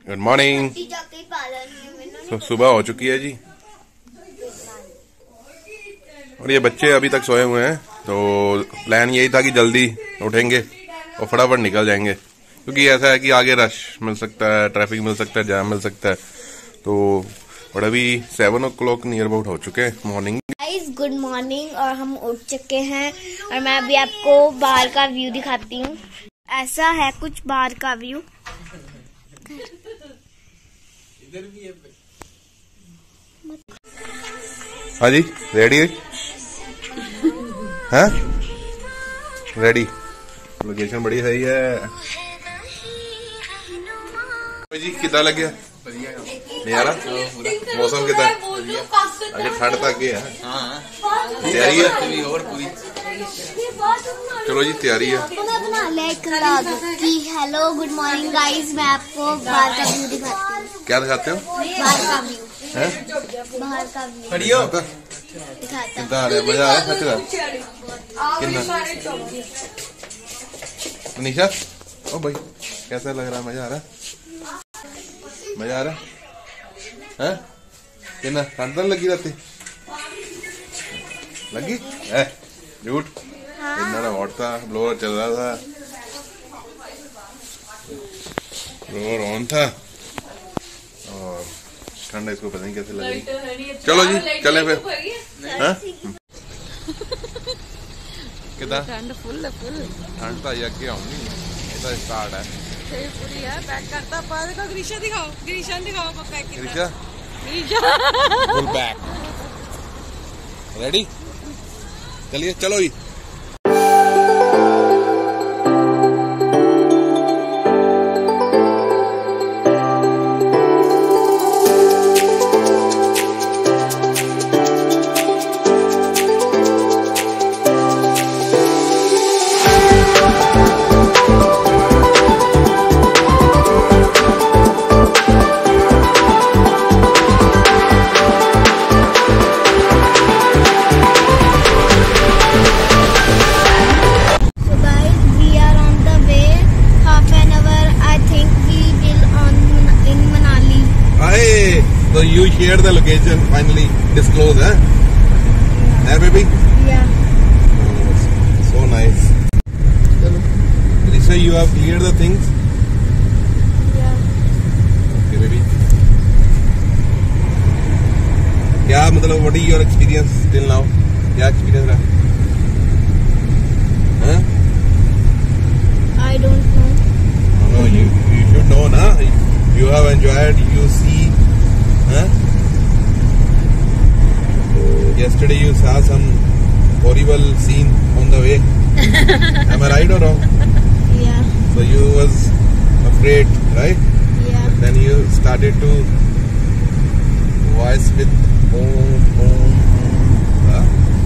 Good morning. तो सुबह हो चुकी है जी और ये बच्चे अभी तक सोए हुए हैं। तो प्लान यही था कि जल्दी उठेंगे और फटाफट निकल जाएंगे, क्योंकि ऐसा है कि आगे रश मिल सकता है, ट्रैफिक मिल सकता है, जाम मिल सकता है। तो और अभी 7 o'clock नियर अबाउट हो चुके हैं मॉर्निंग। गाइस गुड मॉर्निंग, और हम उठ चुके हैं और मैं अभी आपको बाहर का व्यू दिखाती हूँ। ऐसा है कुछ बाहर का व्यू। हाँ जी, रेडी है? रेडी। लोकेशन बड़ी सही है जी। कितना लग गया नजारा? मौसम कितना? अगर ठंड तक गया तैयारी है और पूरी। चलो जी, तैयारी है। हेलो गुड मॉर्निंग गाइस, मैं आपको बाहर का व्यू दिखाती हूँ। क्या दिखाते हो? बाहर का व्यू है? बाहर का व्यू दिखाता। कितना आ रहा है? मजा आ रहा है? कितना निशा? ओ भाई, कैसा लग रहा है? मजा आ रहा है? मजा आ रहा है? कितना ठंड तो लगी रहती? लगी है? झूठ। इतना हॉट था, ब्लोअर चल रहा था, ब्लोअर ऑन था और ठंड इसको पता नहीं कैसे लगी। चलो जी, चलें फिर। कितना ठंड फुल ठंड तो ये क्या होगी, ये तो स्टार्ट है। पूरी है पैक करता। बाद को ग्रीशा दिखाओ, ग्रीशा दिखाओ पैक कितना। Greesha Greesha full back. Ready? चलिए, चलो जी। So you share the location, finally disclose, huh? Yeah, baby? Yeah. Oh, so nice. Lisa, you have cleared the things? Yeah. Okay, baby. क्या मतलब, what is your experience till now? क्या experience रहा? Huh? I don't know. No, you should know, na? You have enjoyed, you see. Huh? Yesterday you saw some horrible scene on the way. Am I right or wrong? Yeah. So you was afraid, right? Yeah. But then you started to voice with home. Huh?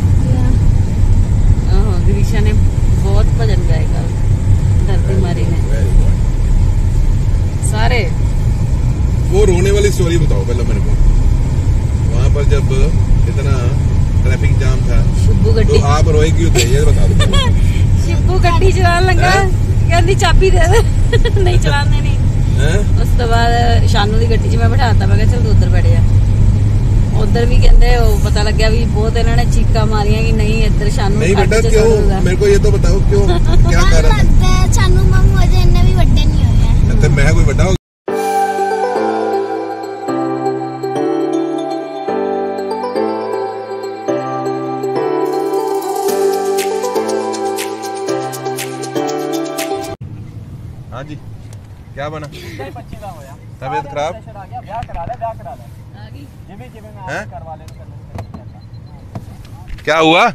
Yeah. ग्रीशा ने बहुत भजन गाए कल, धरती मारी ने Very good. सारे। वो रोने वाली स्टोरी बताओ पहले मेरे को। वहाँ पर जब इतना ट्रैफिक जाम था, शिब्बू गड्डी, तो आप रोए क्यों थे, ये बता दो। शिब्बू गड्डी चलाने लगा, कहती चाबी दे दे। नहीं चलाने नहीं। उस तो बाद शानू की गड्डी च मैं बैठाता, मैं चल तू उधर बैठ जा। उधर भी कहते पता लग गया भी बहुत इन्होंने चीका मारिया कि नहीं इधर शानू नहीं बेटा, क्यों? मेरे को ये तो बताओ क्यों, क्या कारण है? शानू मामू अजे इन्ने भी बड़े नहीं होया। मैं कोई बड़ा? हाँ जी, क्या बना? तबीयत खराब? क्या हुआ?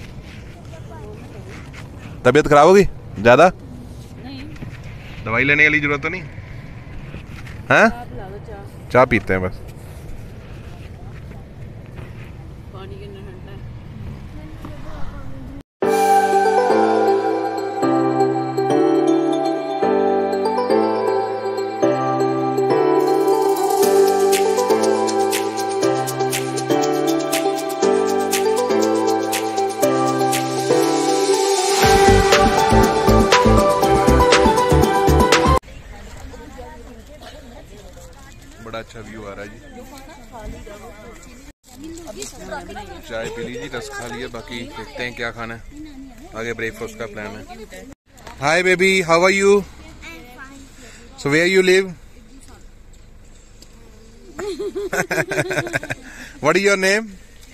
तबीयत खराब होगी ज्यादा? नहीं। दवाई लेने वाली जरूरत तो नहीं है? चाय पीते हैं बस। पानी कितना ठंडा है। बड़ा अच्छा व्यू आ रहा है जी। चाय पी लीजिए, रस खा लिया, बाकी देखते हैं क्या खाना है। आगे ब्रेकफास्ट का प्लान है। Hi baby, how are you? So where you live? What is your name?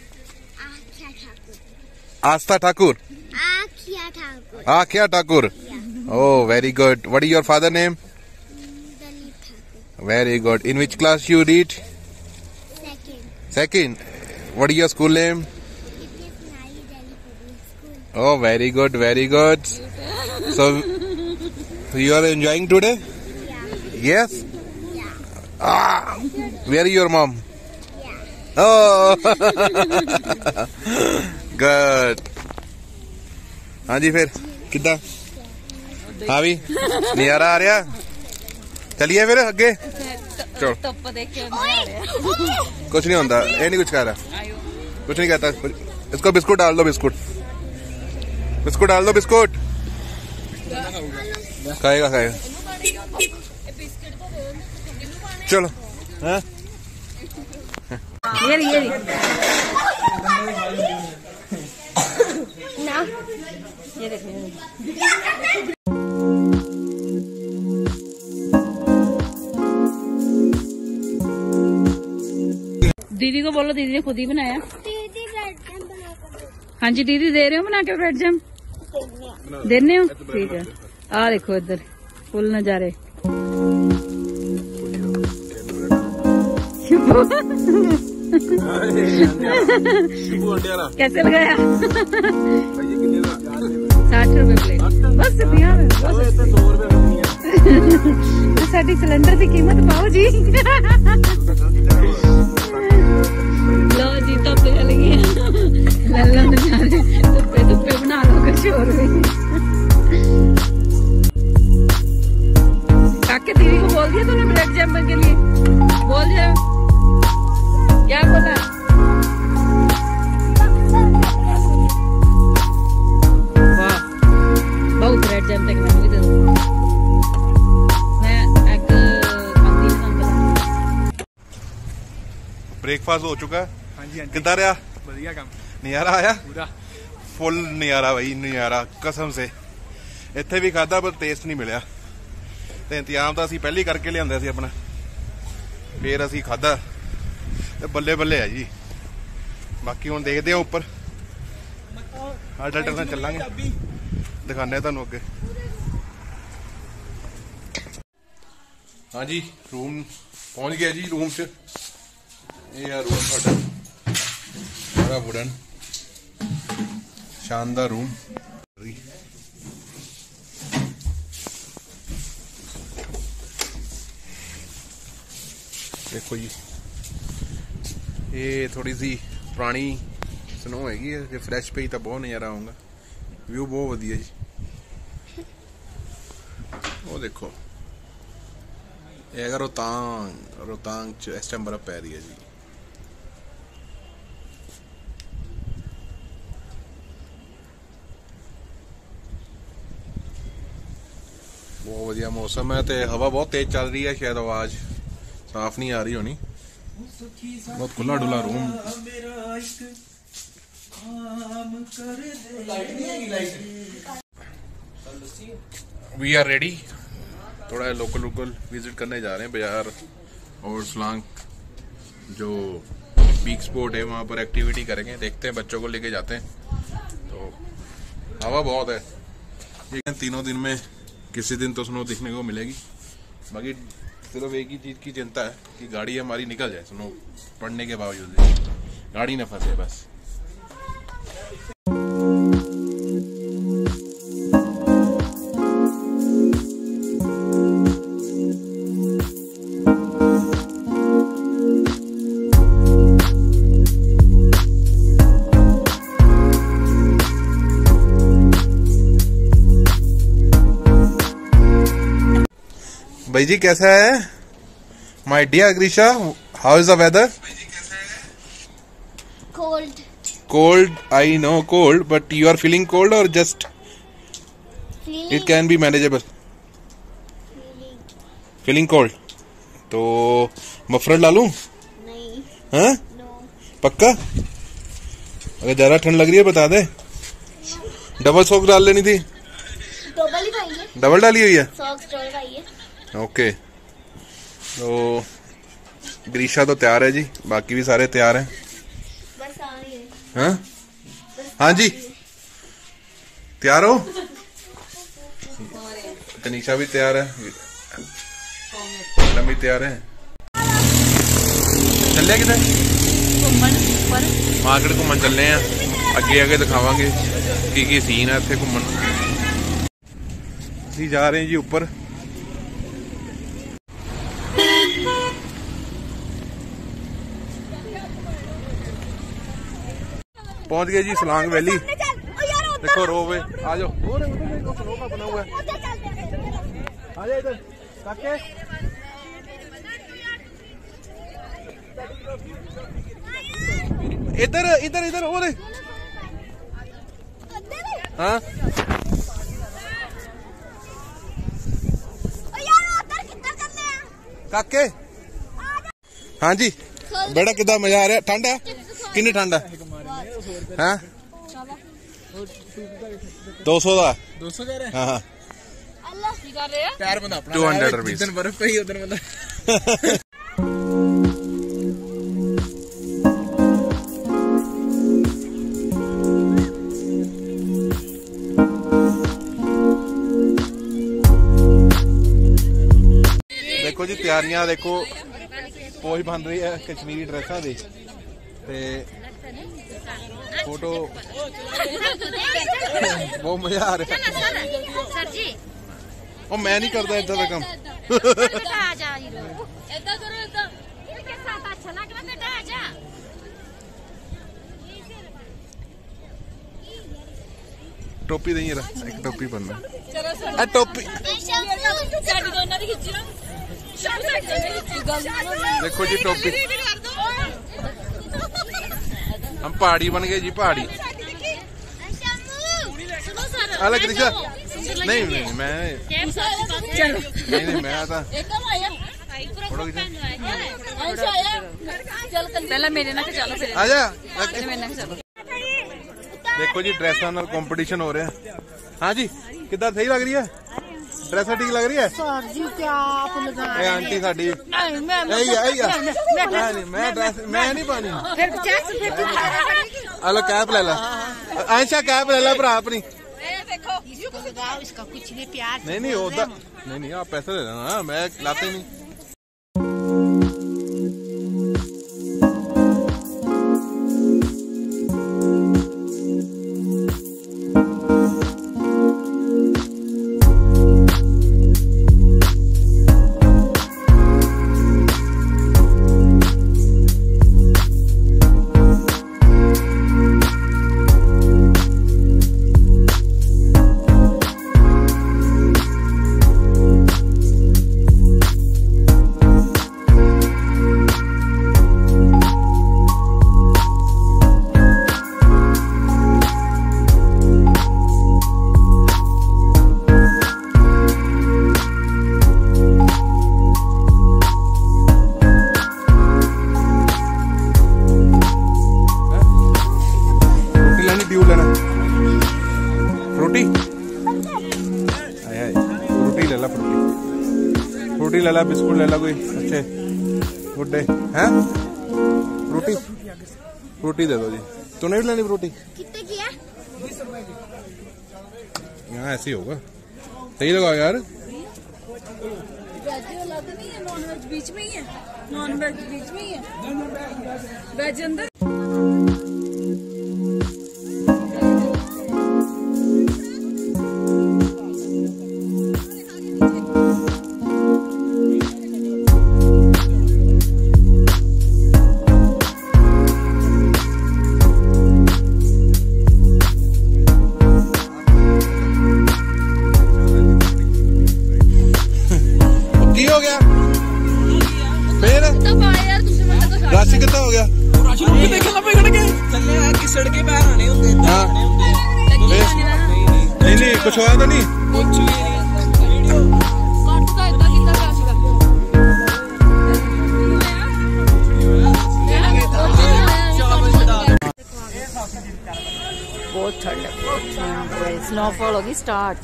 Aastha Thakur. Aakhya Thakur. Oh, very good. What is your father name? Dalip Thakur. Very good. In which class you read? Second. Second. What is your school name? It is Nari Delhi Public School. Oh, very good, very good. So you are enjoying today? Yeah. Yes? Yeah. Ah, where is your mom? Yeah. Oh, good. हाँ जी, फिर कितना? हाँ भी नजारा आ रहा। चलिए फिर अगे। चलो, धुप देख के कुछ नहीं होता, ये नहीं कुछ कह रहा, कुछ नहीं कहता। इसको बिस्कुट डाल दो, बिस्कुट बिस्कुट डाल दो, बिस्कुट खाएगा खाएगा। चलो हाँ ये देखो दीदी को बोलो, दीदी ने खुद ही बनाया। दीदी ब्रेड जैम बना कर दो। हाँ जी दीदी, दे रहे हो बना के ब्रेड जैम? देने हो? ठीक है। आ देखो इधर फुल नजारे। कैसे लगाया? 60 रुपए प्लेट। बस बिहार साड़ी सिलेंडर की कीमत पाओ जी। लो जी धुप्प चल गई। लल्ला नजारे धुप्पे धुप्पे बना लो कुछ और भी। काके दीदी को बोल दिया तूने ब्रेड जैम के लिए? बोल दिया। क्या बोला? वाह, बहुत ब्रेड जैम तक मैं भी दे दूँ। मैं एग खाती हूँ। ब्रेकफास्ट हो चुका है। हाँ जी, कितना रहा? बढ़िया काम, नजारा आया पूरा फुल नजारा भाई, नजारा कसम से। ਇੱਥੇ ਵੀ ਖਾਦਾ ਪਰ ਟੇਸਟ ਨਹੀਂ ਮਿਲਿਆ, ਤੇ ਇੰਤਜ਼ਾਮ ਤਾਂ ਅਸੀਂ ਪਹਿਲੀ ਕਰਕੇ ਲਿਆਂਦਾ ਸੀ ਆਪਣਾ, ਫੇਰ ਅਸੀਂ ਖਾਦਾ ਤੇ ਬੱਲੇ ਬੱਲੇ ਆ ਜੀ। ਬਾਕੀ ਹੁਣ ਦੇਖਦੇ ਆ ਉੱਪਰ ਆਰਡਰ ਨਾਲ ਚੱਲਾਂਗੇ, ਦਿਖਾਣੇ ਤੁਹਾਨੂੰ ਅੱਗੇ। ਹਾਂਜੀ रूम पहुंच गया जी। रूम च ये है रूम साडा, सारा वुडन शानदार रूम। देखो जी, ये थोड़ी सी पुरानी स्नो हैगी, जे फ्रैश पे ही तो बहुत नज़ारा आऊँगा। व्यू बहुत वधिया जी। वो देखो ये अगर रोहतांग च इस टाइम बर्फ पै रही है जी। बहुत वधिया मौसम है, तो हवा बहुत तेज चल रही है, शायद आवाज साफ नहीं आ रही होनी। बहुत खुला डुला रूम। वी आर रेडी, थोड़ा लोकल विजिट करने जा रहे हैं बाजार और सलांग जो पीक स्पॉट है वहाँ पर एक्टिविटी करेंगे। देखते हैं, बच्चों को लेके जाते हैं। तो हवा बहुत है, ये तीनों दिन में किसी दिन तो स्नो दिखने को मिलेगी। बाकी सिर्फ एक ही चीज़ की चिंता है कि गाड़ी हमारी निकल जाए, स्नो पड़ने के बावजूद गाड़ी न फंसे बस। भाई जी कैसा है? My dear Greesha, how is the weather? Cold. Cold, I know cold, but you are feeling cold or just it can be manageable? Feeling cold. तो मफलर डालूं? नहीं। हाँ? पक्का? अगर ज्यादा ठंड लग रही है बता दे। डबल सॉक्स डाल लेनी थी। डबल ही खाइए। डबल डाली हुई है? सॉक्स डबल खाइए। ओके, तो ग्रीशा तो तैयार है जी, बाकी भी सारे तैयार हैं। बस आ रही है। हाँ? हाँ जी, तैयार हो? तनीषा भी तैयार है, मैडम भी तैयार है। चले किधर? मार्केट घूमन चलने हैं, अगे अगे दिखावांगे की सीन है इत्थे घूमन। असीं जा रहे हैं जी ऊपर। पहुंच गए जी सलांग वैली। देखो रोवे, आ जाओ। स्नो का बना हुआ है, आ जाओ इधर काके। इधर इधर इधर और हाँ काके। हाँ जी बेटा कितना मजा आ रहा है? ठंड है? कितनी ठंड है? हाँ 200 का 200 कह रहे हैं। हाँ पैर बंदा अपना 200 रुपीस। जिस दिन बर्फ पे ही उधर बंदा। देखो जी तैयारियां देखो, पोज बन रही है कश्मीरी ड्रेसा दी ते फोटो बहुत मजा आ रहा है। ओ मैं नहीं करता इतना काम। टोपी नहीं रहा, एक टोपी बनना टोपी। देखो जी टोपी, हम पहाड़ी बन गए जी, पहाड़ी। अलग दिशा नहीं नहीं मैं नहीं मैं आता पहले मेरे ना चलो फिर आजा। चलो देखो जी ड्रेसा नाल कंपटीशन हो रहा है। हाँ जी कितना सही लग रही है ड्रेस? ठीक लग रही है सर जी? क्या आप लगाए आंटी साडी? मैं ड्रेस मैं नहीं पानी। हेलो कैप ले ला आयशा, कैप ले ला भरा अपनी। इसका कुछ नहीं प्यार नहीं होता। नहीं आप पैसे दे देना, मैं लाते नहीं। फ्रूटी ले ला, बिस्कुट ले ला कोई अच्छे गुड्डे हैं। फ्रूटी फ्रूटी दे दो जी। तूने भी लेनी फ्रूटी? कितने की है? यहाँ ऐसे ही होगा, सही लगाओ यार। नॉन वेज बीच में ही है, नॉन वेज बीच में ही है, वेज अंदर। हो गया फिर राशि कितना हो गया? नहीं कुछ होया तो नहीं। स्नोफॉल होगी स्टार्ट।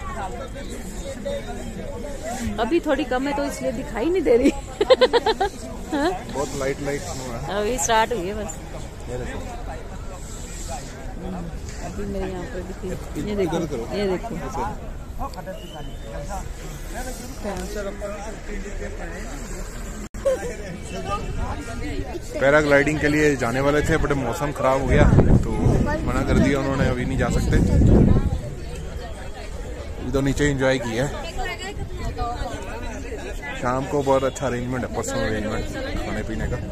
अभी थोड़ी कम है तो इसलिए दिखाई नहीं दे रही। बहुत लाइट लाइट स्नो है। अभी स्टार्ट हुई है बस। अभी मेरे यहाँ पर दिखी, ये देखो ये देखो। पैराग्लाइडिंग के लिए जाने वाले थे बट मौसम खराब हो गया तो मना कर दिया उन्होंने, अभी नहीं जा सकते। इधर नीचे एंजॉय किया। शाम को बहुत अच्छा अरेंजमेंट है, पर्सनल अरेंजमेंट खाने पीने का,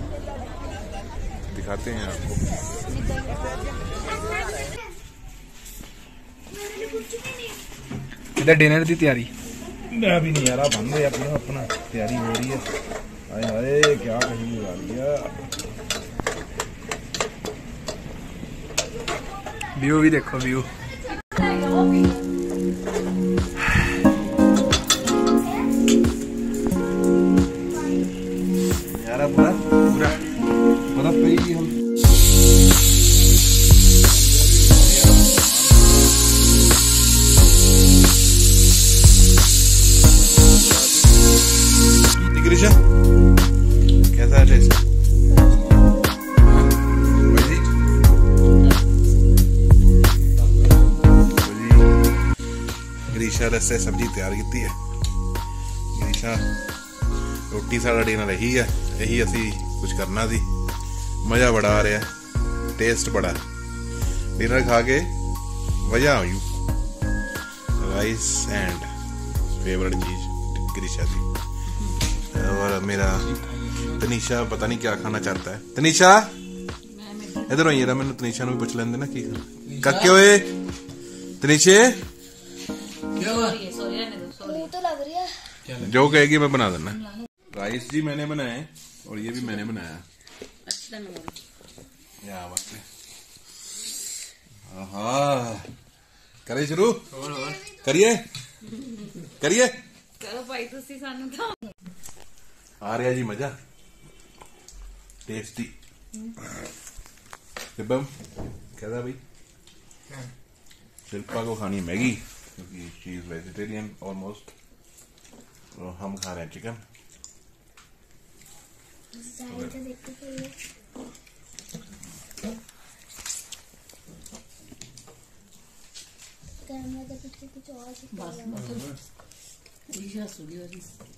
दिखाते हैं आपको। इधर डिनर की तैयारी अभी नहीं यार, बंद है अपना अपना तैयारी हो रही है। हाय हाय क्या कहीं उड़ा दिया। व्यू भी देखो, व्यू यार पूरा पूरा बर्फ पे ही हम। कैसा है टेस्ट? ग्रीशा रस्ते सब्जी तैयार की है। ग्रीशा रोटी साड़ा डिनर यही है, यही असी कुछ करना सी। मजा बड़ा आ रहा है, टेस्ट बड़ा। डिनर खा के मजा आई। राइस एंड फेवरेट चीज ग्रीशा की। और मेरा तनीशा पता नहीं क्या खाना चाहता है। तनीशा इधर आई जरा, मैंने तनीशा भी पूछ लेंदे ना की कक्के हुए। तनीशे तो लग रही है, जो कहेगी मैं बना देना। राइस जी मैंने बनाए और ये भी मैंने बनाया। या बात है। करे शुरू करिए करिए करो भाई तुसी सानू तो आ रहा जी मजा, टेस्टी। शिल्पम कहता भाई शिल्पा को खानी मैगी क्योंकि शी इज वेजिटेरियन ऑलमोस्ट, और हम खा रहे हैं चिकन। कैमरा के पीछे कुछ और